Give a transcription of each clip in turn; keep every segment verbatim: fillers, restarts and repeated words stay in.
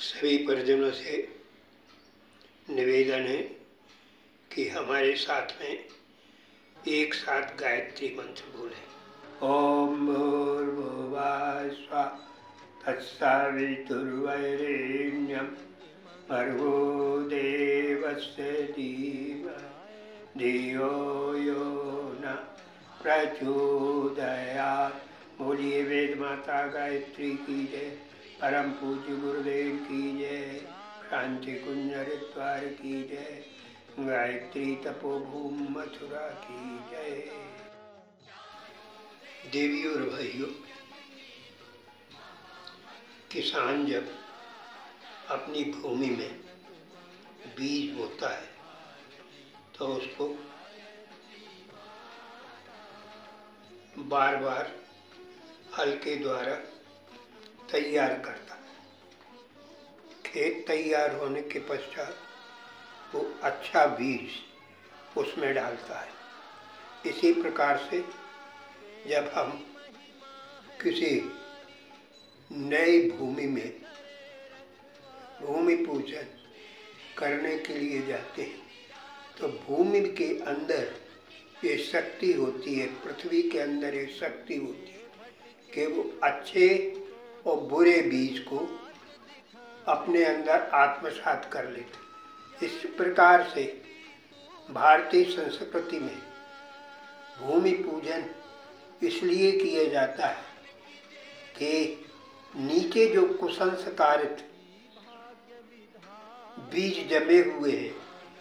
सभी परिजनों से निवेदन है कि हमारे साथ में एक साथ गायत्री मंत्र बोलें। ओम भूर्भुवः स्वः तत्सवितुर्वरेण्यं भर्गो देवस्य धीमहि धियो यो न प्रचोदयात्। बोलिए वेद माता गायत्री की जय, परम पूज्य गुरुदेव की जय, शांति कुंज हरिद्वार की जय, गायत्री तपोभूम मथुरा की जय। देवी और भाइयों, किसान जब अपनी भूमि में बीज बोता है तो उसको बार बार हल के द्वारा तैयार करता है। खेत तैयार होने के पश्चात वो अच्छा बीज उसमें डालता है। इसी प्रकार से जब हम किसी नई भूमि में भूमि पूजन करने के लिए जाते हैं तो भूमि के अंदर ये शक्ति होती है, पृथ्वी के अंदर ये शक्ति होती है कि वो अच्छे और बुरे बीज को अपने अंदर आत्मसात कर लेते। इस प्रकार से भारतीय संस्कृति में भूमि पूजन इसलिए किया जाता है कि नीचे जो कुसंस्कारित बीज जमे हुए हैं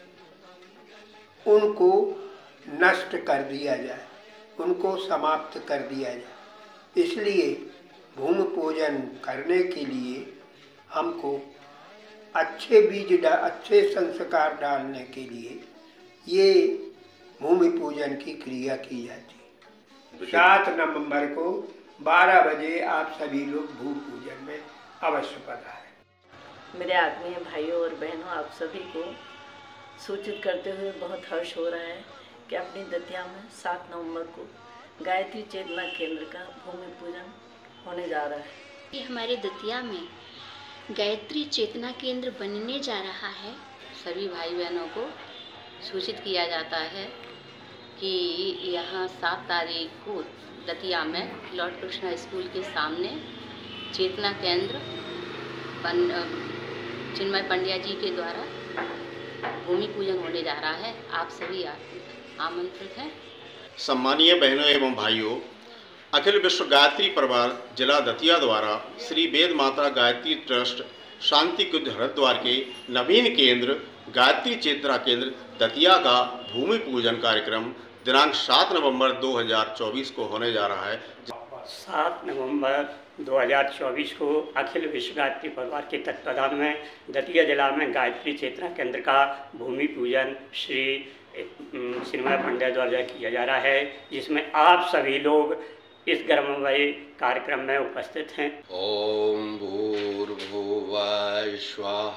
उनको नष्ट कर दिया जाए, उनको समाप्त कर दिया जाए। इसलिए भूमि पूजन करने के लिए हमको अच्छे बीज डा अच्छे संस्कार डालने के लिए ये भूमि पूजन की क्रिया की जाती है। सात नवंबर को बारह बजे आप सभी लोग भूमि पूजन में अवश्य पधारें। मेरे आत्मीय भाइयों और बहनों, आप सभी को सूचित करते हुए बहुत हर्ष हो रहा है कि अपनी दतिया में सात नवंबर को गायत्री चेतना केंद्र का भूमि पूजन होने जा रहा है। ये हमारे दतिया में गायत्री चेतना केंद्र बनने जा रहा है। सभी भाई बहनों को सूचित किया जाता है कि यहाँ सात तारीख को दतिया में लॉर्ड कृष्णा स्कूल के सामने चेतना केंद्र बन चिन्मय पंड्या जी के द्वारा भूमि पूजन होने जा रहा है। आप सभी आमंत्रित हैं। सम्मानीय बहनों एवं भाइयों, अखिल विश्व गायत्री परिवार जिला दतिया द्वारा श्री वेद माता गायत्री ट्रस्ट शांति कुंज हरिद्वार के नवीन केंद्र गायत्री चेतना केंद्र दतिया का भूमि पूजन कार्यक्रम दिनांक सात नवंबर दो हज़ार चौबीस को होने जा रहा है। सात नवंबर दो हज़ार चौबीस को अखिल विश्व गायत्री परिवार के तत्वाधान में दतिया जिला में गायत्री चेतना केंद्र का भूमि पूजन श्री चिन्मय पंड्या द्वारा किया जा रहा है, जिसमें आप सभी लोग इस गर्ममय कार्यक्रम में उपस्थित हैं। ओम भूर्भुवः स्वः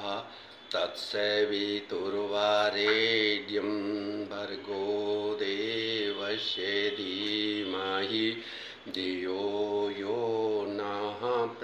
तत्सवितुर्वरेण्यं भर्गो देवस्य धीमहि धियो यो नः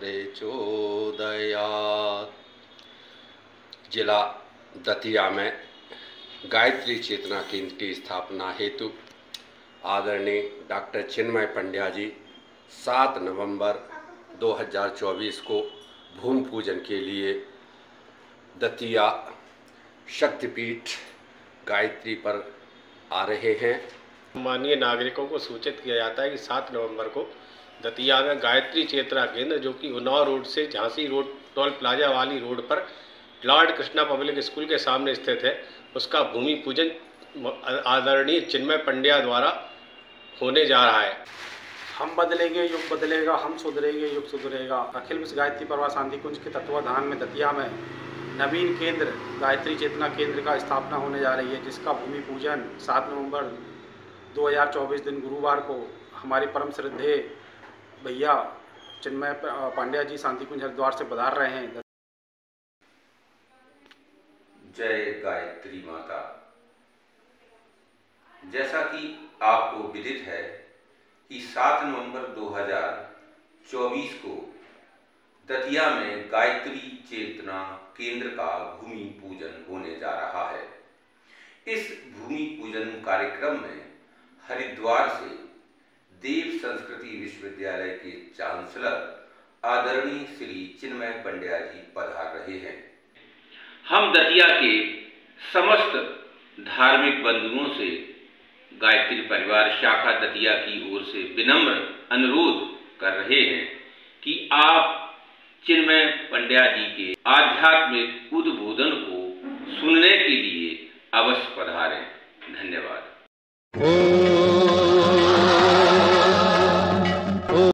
प्रचोदयात्। जिला दतिया में गायत्री चेतना केंद्र की स्थापना हेतु आदरणीय डॉक्टर चिन्मय पंड्या जी सात नवंबर दो हज़ार चौबीस को भूमि पूजन के लिए दतिया शक्तिपीठ गायत्री पर आ रहे हैं। माननीय नागरिकों को सूचित किया जाता है कि सात नवंबर को दतिया में गायत्री चेतना केंद्र, जो कि उन्नाव रोड से झांसी रोड टोल प्लाजा वाली रोड पर लॉर्ड कृष्णा पब्लिक स्कूल के सामने स्थित है, उसका भूमि पूजन आदरणीय चिन्मय पंड्या द्वारा होने जा रहा है। हम बदलेंगे युग बदलेगा, हम सुधरेंगे युग सुधरेगा। अखिल विश्व गायत्री परिवार शांति कुंज के तत्वाधान में दतिया में नवीन केंद्र गायत्री चेतना केंद्र का स्थापना होने जा रही है, जिसका भूमि पूजन सात नवंबर दो हज़ार चौबीस दिन गुरुवार को हमारे परम श्रद्धेय भैया चिन्मय पांड्या जी शांति कुंज हरिद्वार से पधार रहे हैं। जय गायत्री माता। जैसा कि आपको विदित है कि सात नवंबर दो हज़ार चौबीस को दतिया में गायत्री चेतना केंद्र का भूमि पूजन होने जा रहा है। इस भूमि पूजन कार्यक्रम में हरिद्वार से देव संस्कृति विश्वविद्यालय के चांसलर आदरणीय श्री चिन्मय पंड्या जी पधार रहे हैं। हम दतिया के समस्त धार्मिक बंधुओं से गायत्री परिवार शाखा दतिया की ओर से विनम्र अनुरोध कर रहे हैं कि आप चिन्मय पंड्या जी के आध्यात्मिक उद्बोधन को सुनने के लिए अवश्य पधारें। धन्यवाद।